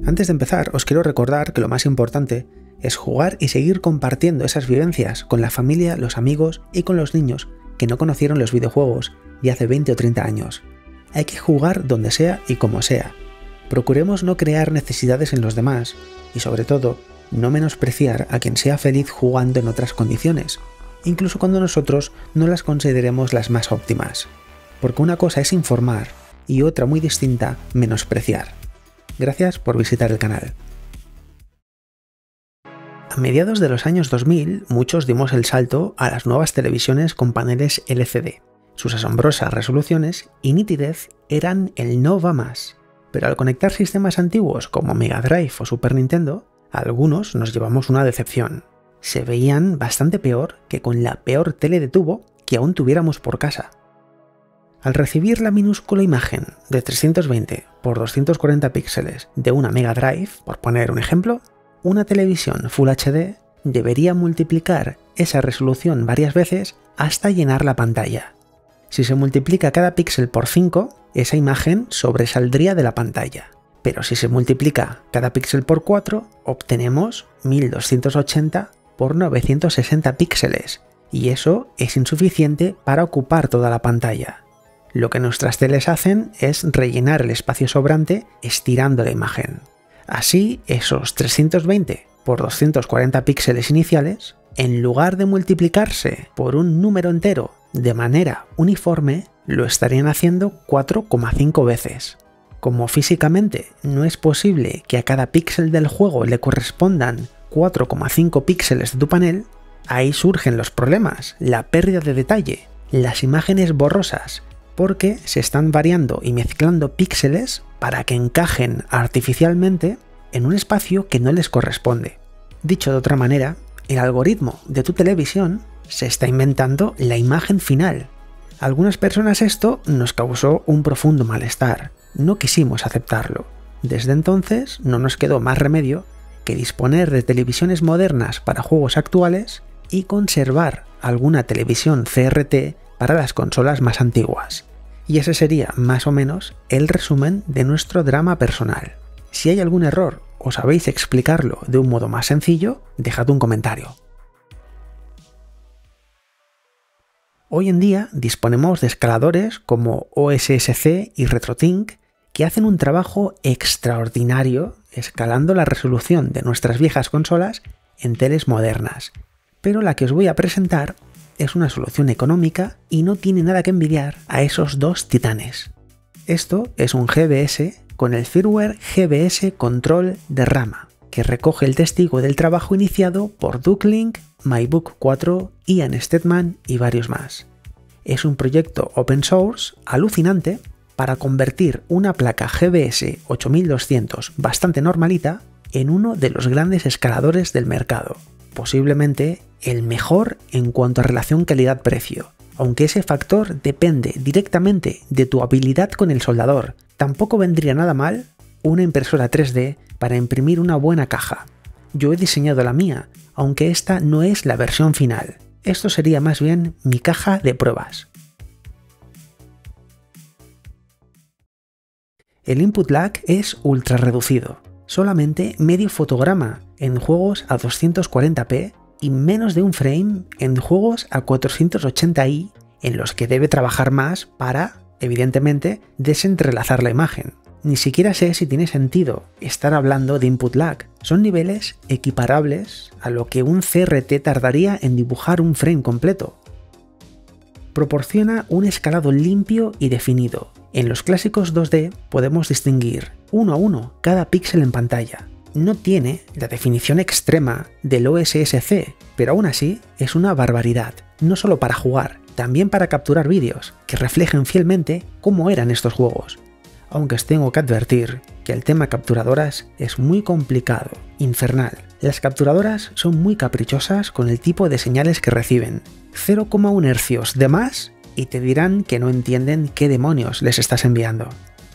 Antes de empezar, os quiero recordar que lo más importante es jugar y seguir compartiendo esas vivencias con la familia, los amigos y con los niños que no conocieron los videojuegos de hace 20 o 30 años. Hay que jugar donde sea y como sea. Procuremos no crear necesidades en los demás y, sobre todo, no menospreciar a quien sea feliz jugando en otras condiciones, incluso cuando nosotros no las consideremos las más óptimas. Porque una cosa es informar y otra muy distinta, menospreciar. Gracias por visitar el canal. A mediados de los años 2000, muchos dimos el salto a las nuevas televisiones con paneles LCD. Sus asombrosas resoluciones y nitidez eran el no va más. Pero al conectar sistemas antiguos como Mega Drive o Super Nintendo, algunos nos llevamos una decepción. Se veían bastante peor que con la peor tele de tubo que aún tuviéramos por casa. Al recibir la minúscula imagen de 320 x 240 píxeles de una Mega Drive, por poner un ejemplo, una televisión Full HD debería multiplicar esa resolución varias veces hasta llenar la pantalla. Si se multiplica cada píxel por 5, esa imagen sobresaldría de la pantalla. Pero si se multiplica cada píxel por 4, obtenemos 1280 x 960 píxeles, y eso es insuficiente para ocupar toda la pantalla. Lo que nuestras teles hacen es rellenar el espacio sobrante estirando la imagen. Así, esos 320 x 240 píxeles iniciales, en lugar de multiplicarse por un número entero de manera uniforme, lo estarían haciendo 4,5 veces. Como físicamente no es posible que a cada píxel del juego le correspondan 4,5 píxeles de tu panel, ahí surgen los problemas, la pérdida de detalle, las imágenes borrosas, porque se están variando y mezclando píxeles para que encajen artificialmente en un espacio que no les corresponde. Dicho de otra manera, el algoritmo de tu televisión se está inventando la imagen final. A algunas personas esto nos causó un profundo malestar. No quisimos aceptarlo. Desde entonces no nos quedó más remedio que disponer de televisiones modernas para juegos actuales y conservar alguna televisión CRT para las consolas más antiguas. Y ese sería más o menos el resumen de nuestro drama personal. Si hay algún error o sabéis explicarlo de un modo más sencillo, dejad un comentario. Hoy en día disponemos de escaladores como OSSC y RetroTink que hacen un trabajo extraordinario escalando la resolución de nuestras viejas consolas en teles modernas. Pero la que os voy a presentar es una solución económica y no tiene nada que envidiar a esos dos titanes. Esto es un GBS con el firmware GBS Control de Rama, que recoge el testigo del trabajo iniciado por Duke-Link, MyBook 4, Ian Stedman y varios más. Es un proyecto open source alucinante para convertir una placa GBS 8200 bastante normalita en uno de los grandes escaladores del mercado, posiblemente el mejor en cuanto a relación calidad-precio, aunque ese factor depende directamente de tu habilidad con el soldador. Tampoco vendría nada mal una impresora 3D para imprimir una buena caja. Yo he diseñado la mía, aunque esta no es la versión final. Esto sería más bien mi caja de pruebas. El input lag es ultra reducido, solamente medio fotograma en juegos a 240p y menos de un frame en juegos a 480i en los que debe trabajar más para, evidentemente, desentrelazar la imagen. Ni siquiera sé si tiene sentido estar hablando de input lag. Son niveles equiparables a lo que un CRT tardaría en dibujar un frame completo. Proporciona un escalado limpio y definido. En los clásicos 2D podemos distinguir uno a uno cada píxel en pantalla. No tiene la definición extrema del OSSC, pero aún así es una barbaridad, no solo para jugar, también para capturar vídeos que reflejen fielmente cómo eran estos juegos. Aunque os tengo que advertir que el tema capturadoras es muy complicado, infernal. Las capturadoras son muy caprichosas con el tipo de señales que reciben. 0,1 Hz de más y te dirán que no entienden qué demonios les estás enviando.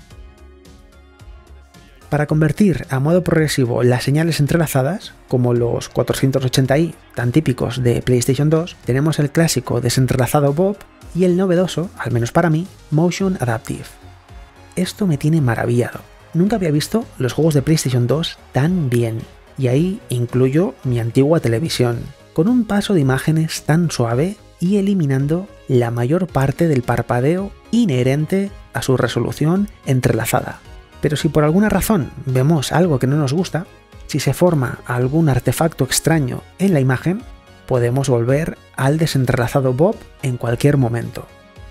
Para convertir a modo progresivo las señales entrelazadas, como los 480i tan típicos de PlayStation 2, tenemos el clásico desentrelazado Bob y el novedoso, al menos para mí, Motion Adaptive. Esto me tiene maravillado. Nunca había visto los juegos de PlayStation 2 tan bien, y ahí incluyo mi antigua televisión, con un paso de imágenes tan suave y eliminando la mayor parte del parpadeo inherente a su resolución entrelazada. Pero si por alguna razón vemos algo que no nos gusta, si se forma algún artefacto extraño en la imagen, podemos volver al desentrelazado Bob en cualquier momento.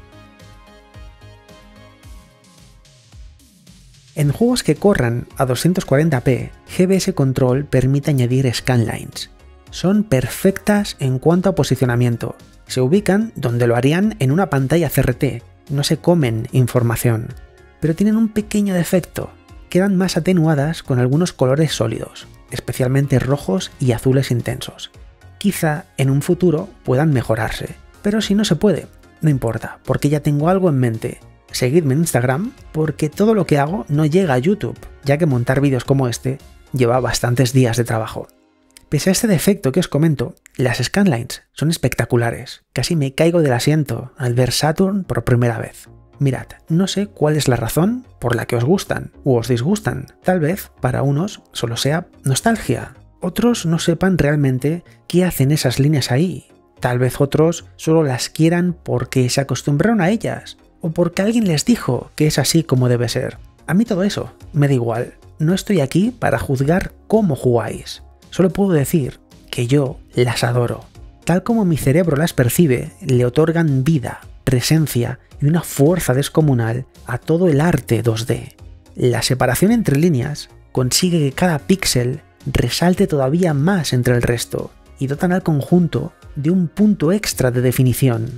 En juegos que corran a 240p, GBS Control permite añadir scanlines. Son perfectas en cuanto a posicionamiento. Se ubican donde lo harían en una pantalla CRT, no se comen información. Pero tienen un pequeño defecto, quedan más atenuadas con algunos colores sólidos, especialmente rojos y azules intensos. Quizá en un futuro puedan mejorarse, pero si no se puede, no importa, porque ya tengo algo en mente. Seguidme en Instagram porque todo lo que hago no llega a YouTube, ya que montar vídeos como este lleva bastantes días de trabajo. Pese a este defecto que os comento, las scanlines son espectaculares. Casi me caigo del asiento al ver Saturn por primera vez. Mirad, no sé cuál es la razón por la que os gustan o os disgustan. Tal vez para unos solo sea nostalgia. Otros no sepan realmente qué hacen esas líneas ahí. Tal vez otros solo las quieran porque se acostumbraron a ellas o porque alguien les dijo que es así como debe ser. A mí todo eso me da igual. No estoy aquí para juzgar cómo jugáis. Solo puedo decir que yo las adoro. Tal como mi cerebro las percibe, le otorgan vida, presencia y una fuerza descomunal a todo el arte 2D. La separación entre líneas consigue que cada píxel resalte todavía más entre el resto y dotan al conjunto de un punto extra de definición.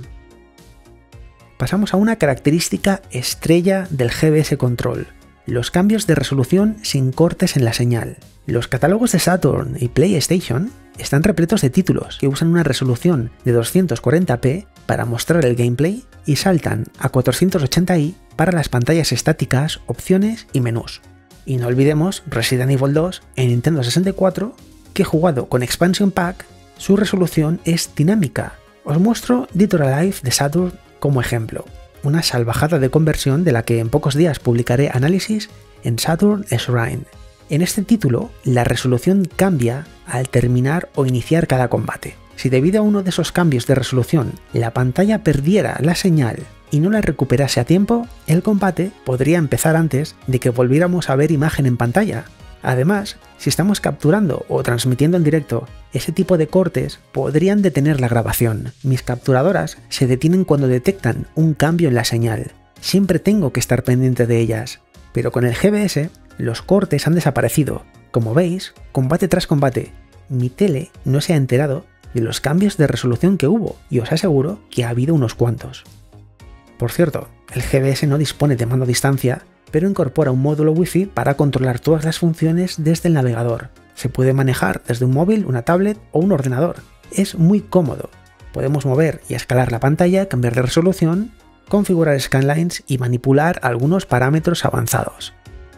Pasamos a una característica estrella del GBS Control: los cambios de resolución sin cortes en la señal. Los catálogos de Saturn y PlayStation están repletos de títulos que usan una resolución de 240p para mostrar el gameplay y saltan a 480i para las pantallas estáticas, opciones y menús. Y no olvidemos Resident Evil 2 en Nintendo 64, que jugado con Expansion Pack, su resolución es dinámica. Os muestro Dead or Alive de Saturn como ejemplo, una salvajada de conversión de la que en pocos días publicaré análisis en Saturn Shrine. En este título, la resolución cambia al terminar o iniciar cada combate. Si debido a uno de esos cambios de resolución la pantalla perdiera la señal y no la recuperase a tiempo, el combate podría empezar antes de que volviéramos a ver imagen en pantalla. Además, si estamos capturando o transmitiendo en directo, ese tipo de cortes podrían detener la grabación. Mis capturadoras se detienen cuando detectan un cambio en la señal. Siempre tengo que estar pendiente de ellas. Pero con el GBS, los cortes han desaparecido. Como veis, combate tras combate, mi tele no se ha enterado de los cambios de resolución que hubo, y os aseguro que ha habido unos cuantos. Por cierto, el GBS no dispone de mando a distancia, pero incorpora un módulo Wi-Fi para controlar todas las funciones desde el navegador. Se puede manejar desde un móvil, una tablet o un ordenador. Es muy cómodo. Podemos mover y escalar la pantalla, cambiar de resolución, configurar scanlines y manipular algunos parámetros avanzados.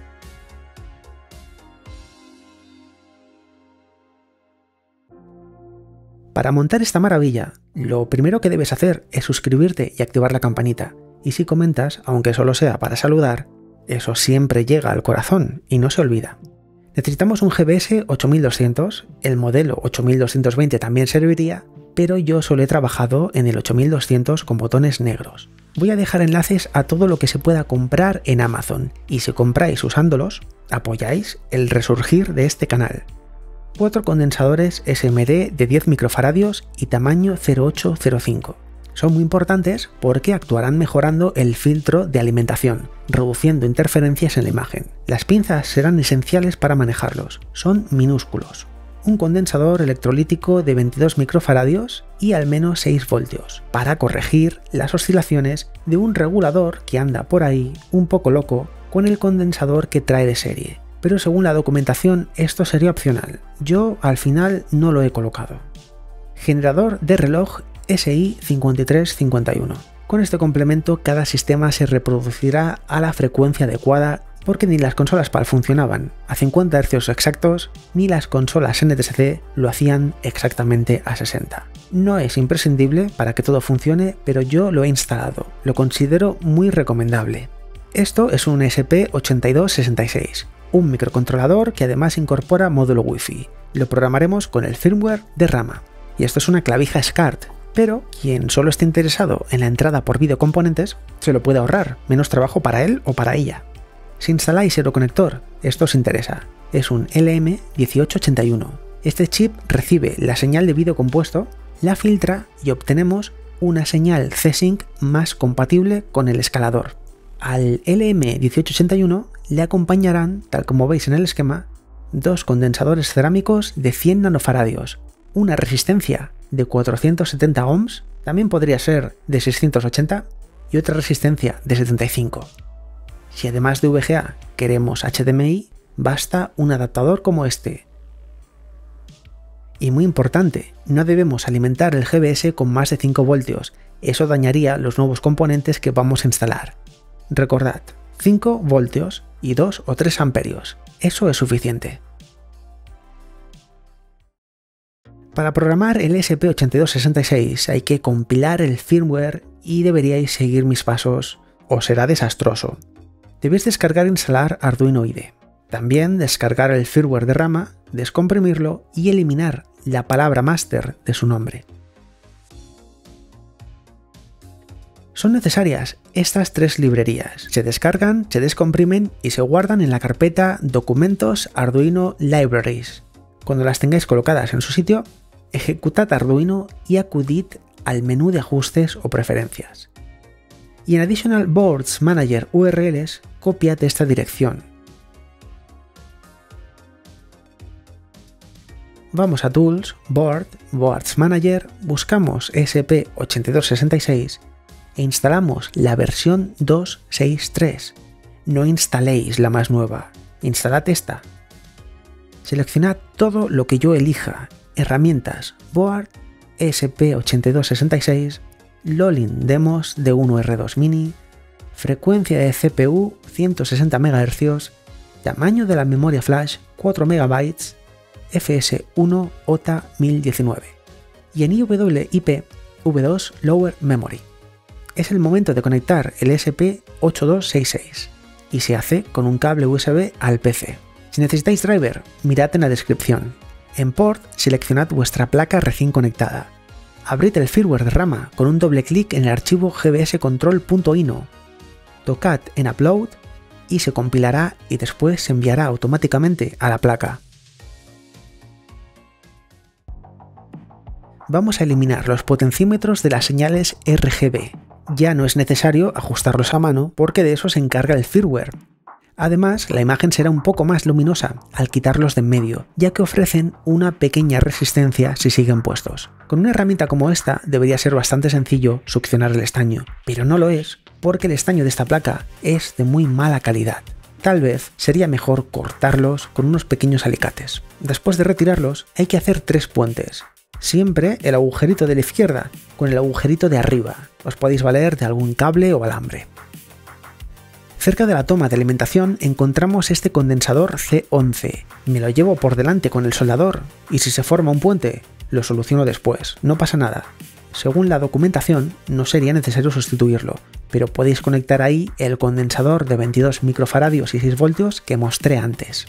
Para montar esta maravilla, lo primero que debes hacer es suscribirte y activar la campanita. Y si comentas, aunque solo sea para saludar, eso siempre llega al corazón y no se olvida. Necesitamos un GBS 8200, el modelo 8220 también serviría, pero yo solo he trabajado en el 8200 con botones negros. Voy a dejar enlaces a todo lo que se pueda comprar en Amazon, y si compráis usándolos, apoyáis el resurgir de este canal. 4 condensadores SMD de 10 microfaradios y tamaño 0805. Son muy importantes porque actuarán mejorando el filtro de alimentación, reduciendo interferencias en la imagen. Las pinzas serán esenciales para manejarlos, son minúsculos. Un condensador electrolítico de 22 microfaradios y al menos 6 voltios, para corregir las oscilaciones de un regulador que anda por ahí un poco loco con el condensador que trae de serie. Pero según la documentación esto sería opcional. Yo al final no lo he colocado. Generador de reloj SI5351. Con este complemento cada sistema se reproducirá a la frecuencia adecuada, porque ni las consolas PAL funcionaban a 50 Hz exactos, ni las consolas NTSC lo hacían exactamente a 60. No es imprescindible para que todo funcione, pero yo lo he instalado. Lo considero muy recomendable. Esto es un ESP8266, un microcontrolador que además incorpora módulo Wi-Fi. Lo programaremos con el firmware de Rama. Y esto es una clavija SCART, pero quien solo esté interesado en la entrada por videocomponentes se lo puede ahorrar, menos trabajo para él o para ella. Si instaláis Euroconector, esto os interesa. Es un LM1881. Este chip recibe la señal de vídeo compuesto, la filtra y obtenemos una señal C-Sync más compatible con el escalador. Al LM1881 le acompañarán, tal como veis en el esquema, dos condensadores cerámicos de 100 nanofaradios, una resistencia de 470 ohms, también podría ser de 680, y otra resistencia de 75. Si además de VGA queremos HDMI, basta un adaptador como este. Y muy importante, no debemos alimentar el GBS con más de 5 voltios, eso dañaría los nuevos componentes que vamos a instalar. Recordad, 5 voltios y 2 o 3 amperios, eso es suficiente. Para programar el ESP8266 hay que compilar el firmware y deberíais seguir mis pasos o será desastroso. Debéis descargar e instalar Arduino IDE. También descargar el firmware de Rama, descomprimirlo y eliminar la palabra master de su nombre. Son necesarias estas tres librerías. Se descargan, se descomprimen y se guardan en la carpeta Documentos Arduino Libraries. Cuando las tengáis colocadas en su sitio, ejecutad Arduino y acudid al menú de ajustes o preferencias. Y en Additional Boards Manager URLs, copiad esta dirección. Vamos a Tools, Board, Boards Manager, buscamos ESP8266 e instalamos la versión 2.6.3. No instaléis la más nueva, instalad esta. Seleccionad todo lo que yo elija. Herramientas, Board, ESP8266, Lolin Demos de 1R2 Mini, frecuencia de CPU 160 MHz, tamaño de la memoria flash 4 MB, FS1 OTA 1019 y en IWIP V2 Lower Memory. Es el momento de conectar el ESP8266 y se hace con un cable USB al PC. Si necesitáis driver, mirad en la descripción. En Port, seleccionad vuestra placa recién conectada. Abrid el firmware de Rama con un doble clic en el archivo gbscontrol.ino. Tocad en Upload y se compilará y después se enviará automáticamente a la placa. Vamos a eliminar los potenciómetros de las señales RGB. Ya no es necesario ajustarlos a mano porque de eso se encarga el firmware. Además, la imagen será un poco más luminosa al quitarlos de en medio, ya que ofrecen una pequeña resistencia si siguen puestos. Con una herramienta como esta debería ser bastante sencillo succionar el estaño, pero no lo es porque el estaño de esta placa es de muy mala calidad. Tal vez sería mejor cortarlos con unos pequeños alicates. Después de retirarlos hay que hacer 3 puentes. Siempre el agujerito de la izquierda con el agujerito de arriba. Os podéis valer de algún cable o alambre. Cerca de la toma de alimentación encontramos este condensador C11. Me lo llevo por delante con el soldador y si se forma un puente, lo soluciono después, no pasa nada. Según la documentación, no sería necesario sustituirlo, pero podéis conectar ahí el condensador de 22 microfaradios y 6 voltios que mostré antes.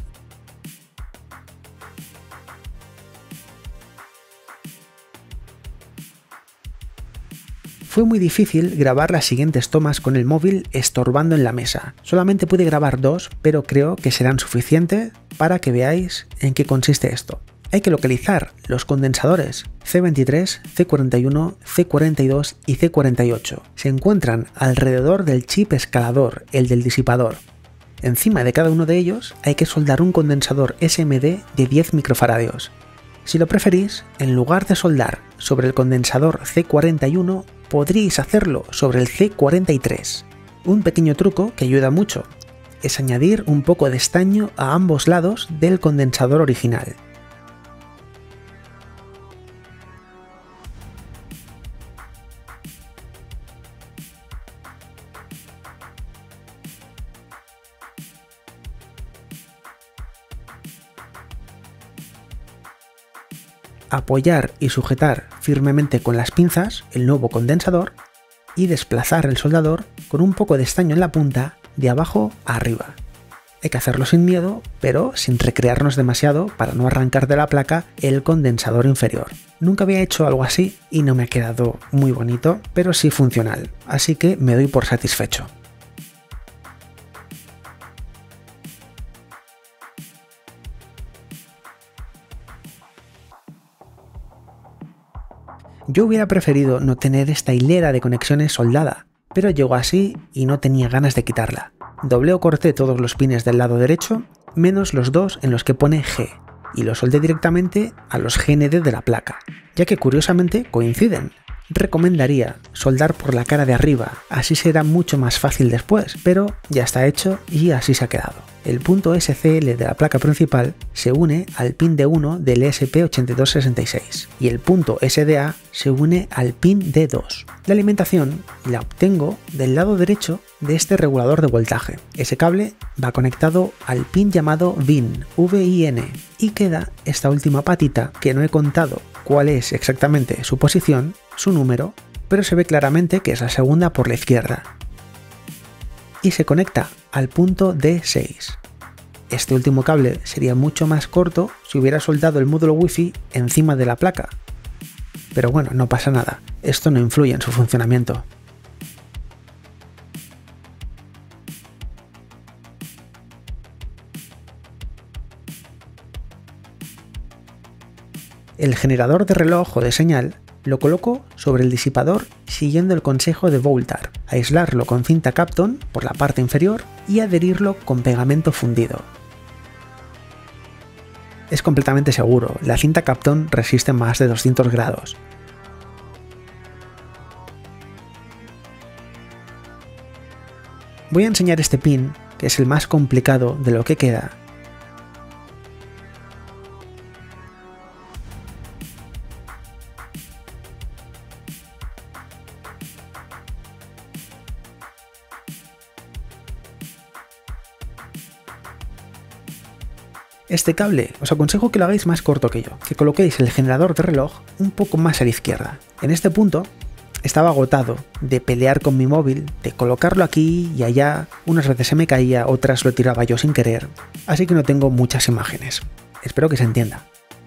Fue muy difícil grabar las siguientes tomas con el móvil estorbando en la mesa. Solamente pude grabar 2, pero creo que serán suficientes para que veáis en qué consiste esto. Hay que localizar los condensadores C23, C41, C42 y C48. Se encuentran alrededor del chip escalador, el del disipador. Encima de cada uno de ellos hay que soldar un condensador SMD de 10 microfaradios. Si lo preferís, en lugar de soldar sobre el condensador C41, podríais hacerlo sobre el C43. Un pequeño truco que ayuda mucho es añadir un poco de estaño a ambos lados del condensador original. Apoyar y sujetar firmemente con las pinzas el nuevo condensador y desplazar el soldador con un poco de estaño en la punta de abajo a arriba. Hay que hacerlo sin miedo, pero sin recrearnos demasiado para no arrancar de la placa el condensador inferior. Nunca había hecho algo así y no me ha quedado muy bonito, pero sí funcional, así que me doy por satisfecho. Yo hubiera preferido no tener esta hilera de conexiones soldada, pero llegó así y no tenía ganas de quitarla. Doblé o corté todos los pines del lado derecho, menos los dos en los que pone G, y los soldé directamente a los GND de la placa, ya que curiosamente coinciden. Recomendaría soldar por la cara de arriba, así será mucho más fácil después, pero ya está hecho y así se ha quedado. El punto SCL de la placa principal se une al pin D1 del ESP8266 y el punto SDA se une al pin D2. La alimentación la obtengo del lado derecho de este regulador de voltaje. Ese cable va conectado al pin llamado VIN, VIN, y queda esta última patita que no he contado cuál es exactamente su posición, su número, pero se ve claramente que es la segunda por la izquierda. Y se conecta al punto D6. Este último cable sería mucho más corto si hubiera soldado el módulo Wi-Fi encima de la placa. Pero bueno, no pasa nada, esto no influye en su funcionamiento. El generador de reloj o de señal lo coloco sobre el disipador siguiendo el consejo de Voltar, aislarlo con cinta Kapton por la parte inferior y adherirlo con pegamento fundido. Es completamente seguro, la cinta Kapton resiste más de 200 grados. Voy a enseñar este pin, que es el más complicado de lo que queda. Este cable os aconsejo que lo hagáis más corto que yo, que coloquéis el generador de reloj un poco más a la izquierda. En este punto estaba agotado de pelear con mi móvil, de colocarlo aquí y allá, unas veces se me caía, otras lo tiraba yo sin querer, así que no tengo muchas imágenes. Espero que se entienda.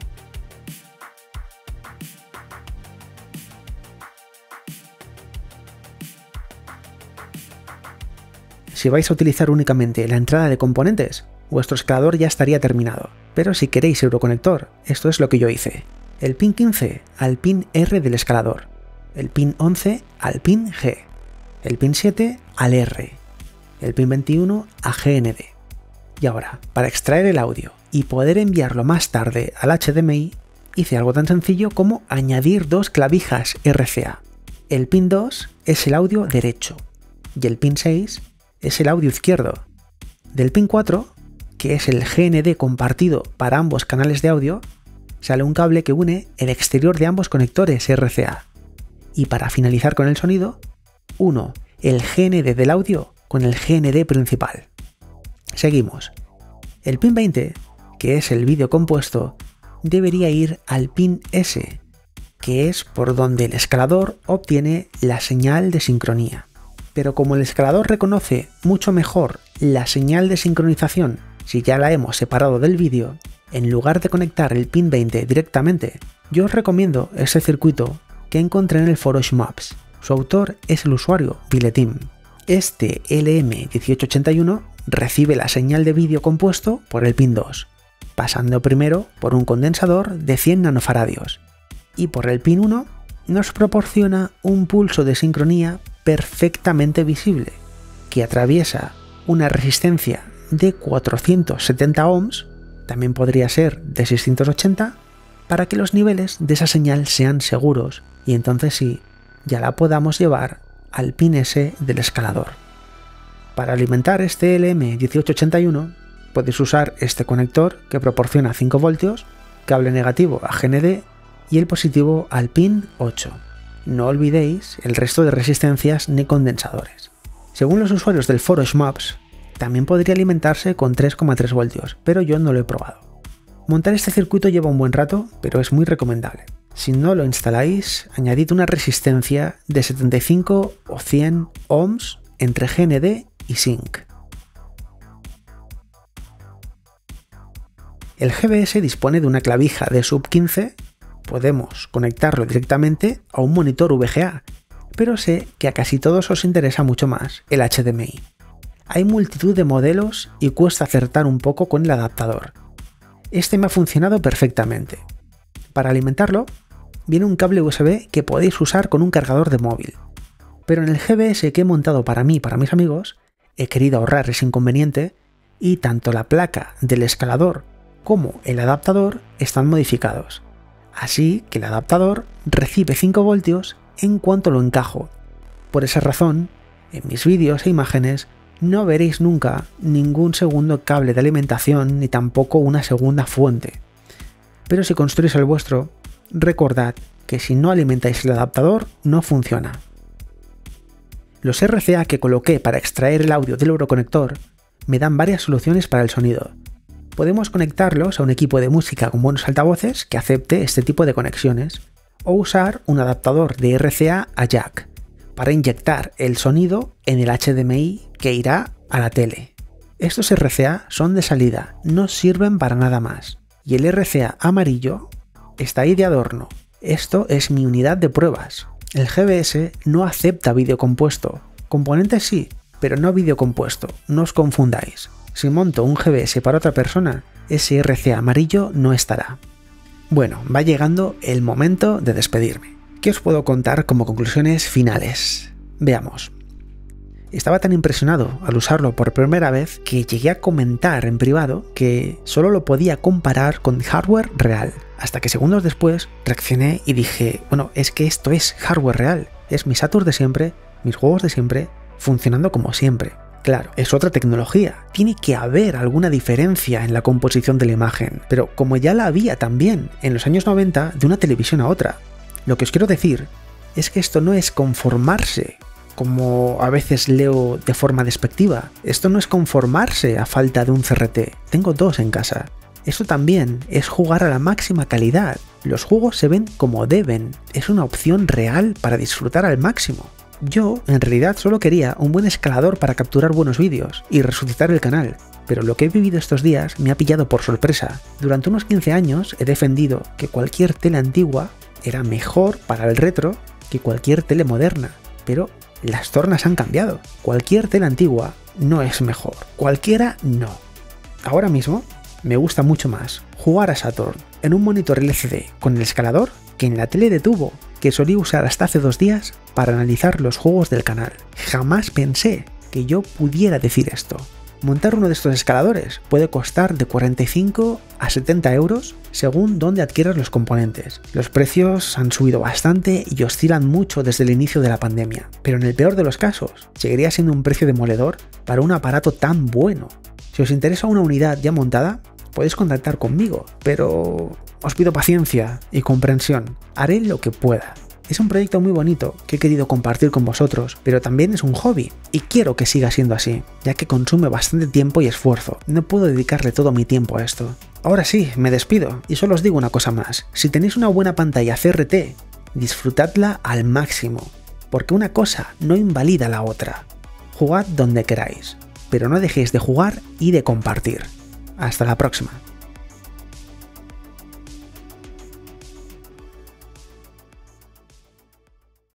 Si vais a utilizar únicamente la entrada de componentes, vuestro escalador ya estaría terminado, pero si queréis Euroconector, esto es lo que yo hice. El pin 15 al pin R del escalador, el pin 11 al pin G, el pin 7 al R, el pin 21 a GND. Y ahora, para extraer el audio y poder enviarlo más tarde al HDMI, hice algo tan sencillo como añadir dos clavijas RCA. El pin 2 es el audio derecho y el pin 6 es el audio izquierdo. Del pin 4, que es el GND compartido para ambos canales de audio, sale un cable que une el exterior de ambos conectores RCA. Y para finalizar con el sonido, uno el GND del audio con el GND principal. Seguimos. El pin 20, que es el vídeo compuesto, debería ir al pin S, que es por donde el escalador obtiene la señal de sincronía. Pero como el escalador reconoce mucho mejor la señal de sincronización si ya la hemos separado del vídeo, en lugar de conectar el pin 20 directamente, yo os recomiendo este circuito que encontré en el foro Shmups. Su autor es el usuario Biletim. Este LM1881 recibe la señal de vídeo compuesto por el pin 2, pasando primero por un condensador de 100 nanofaradios, y por el pin 1 nos proporciona un pulso de sincronía perfectamente visible, que atraviesa una resistencia de 470 ohms, también podría ser de 680, para que los niveles de esa señal sean seguros y entonces sí, ya la podamos llevar al pin S del escalador. Para alimentar este LM1881 podéis usar este conector que proporciona 5 voltios, cable negativo a GND y el positivo al pin 8. No olvidéis el resto de resistencias ni condensadores. Según los usuarios del foro Shmups, también podría alimentarse con 3,3 voltios, pero yo no lo he probado. Montar este circuito lleva un buen rato, pero es muy recomendable. Si no lo instaláis, añadid una resistencia de 75 o 100 ohms entre GND y Sync. El GBS dispone de una clavija de sub 15, podemos conectarlo directamente a un monitor VGA, pero sé que a casi todos os interesa mucho más el HDMI. Hay multitud de modelos y cuesta acertar un poco con el adaptador. Este me ha funcionado perfectamente. Para alimentarlo, viene un cable USB que podéis usar con un cargador de móvil. Pero en el GBS que he montado para mí y para mis amigos, he querido ahorrar ese inconveniente y tanto la placa del escalador como el adaptador están modificados. Así que el adaptador recibe 5 voltios en cuanto lo encajo. Por esa razón, en mis vídeos e imágenes no veréis nunca ningún segundo cable de alimentación ni tampoco una segunda fuente. Pero si construís el vuestro, recordad que si no alimentáis el adaptador no funciona. Los RCA que coloqué para extraer el audio del euroconector me dan varias soluciones para el sonido. Podemos conectarlos a un equipo de música con buenos altavoces que acepte este tipo de conexiones, o usar un adaptador de RCA a jack para inyectar el sonido en el HDMI que irá a la tele. Estos RCA son de salida, no sirven para nada más. Y el RCA amarillo está ahí de adorno. Esto es mi unidad de pruebas. El GBS no acepta vídeo compuesto. Componentes sí, pero no vídeo compuesto. No os confundáis. Si monto un GBS para otra persona, ese RCA amarillo no estará. Bueno, va llegando el momento de despedirme. ¿Qué os puedo contar como conclusiones finales? Veamos. Estaba tan impresionado al usarlo por primera vez que llegué a comentar en privado que solo lo podía comparar con hardware real. Hasta que segundos después reaccioné y dije, bueno, es que esto es hardware real. Es mi Saturn de siempre, mis juegos de siempre, funcionando como siempre. Claro, es otra tecnología. Tiene que haber alguna diferencia en la composición de la imagen, pero como ya la había también en los años 90 de una televisión a otra. Lo que os quiero decir es que esto no es conformarse, como a veces leo de forma despectiva. Esto no es conformarse a falta de un CRT. Tengo 2 en casa. Esto también es jugar a la máxima calidad. Los juegos se ven como deben. Es una opción real para disfrutar al máximo. Yo, en realidad, solo quería un buen escalador para capturar buenos vídeos y resucitar el canal. Pero lo que he vivido estos días me ha pillado por sorpresa. Durante unos 15 años he defendido que cualquier tele antigua era mejor para el retro que cualquier tele moderna. Pero las tornas han cambiado. Cualquier tele antigua no es mejor. Cualquiera no. Ahora mismo me gusta mucho más jugar a Saturn en un monitor LCD con el escalador que en la tele de tubo que solía usar hasta hace 2 días para analizar los juegos del canal. Jamás pensé que yo pudiera decir esto. Montar uno de estos escaladores puede costar de 45 a 70 euros según dónde adquieras los componentes. Los precios han subido bastante y oscilan mucho desde el inicio de la pandemia, pero en el peor de los casos seguiría siendo un precio demoledor para un aparato tan bueno. Si os interesa una unidad ya montada, podéis contactar conmigo, pero os pido paciencia y comprensión. Haré lo que pueda. Es un proyecto muy bonito que he querido compartir con vosotros, pero también es un hobby y quiero que siga siendo así, ya que consume bastante tiempo y esfuerzo. No puedo dedicarle todo mi tiempo a esto. Ahora sí, me despido y solo os digo una cosa más. Si tenéis una buena pantalla CRT, disfrutadla al máximo, porque una cosa no invalida la otra. Jugad donde queráis, pero no dejéis de jugar y de compartir. Hasta la próxima.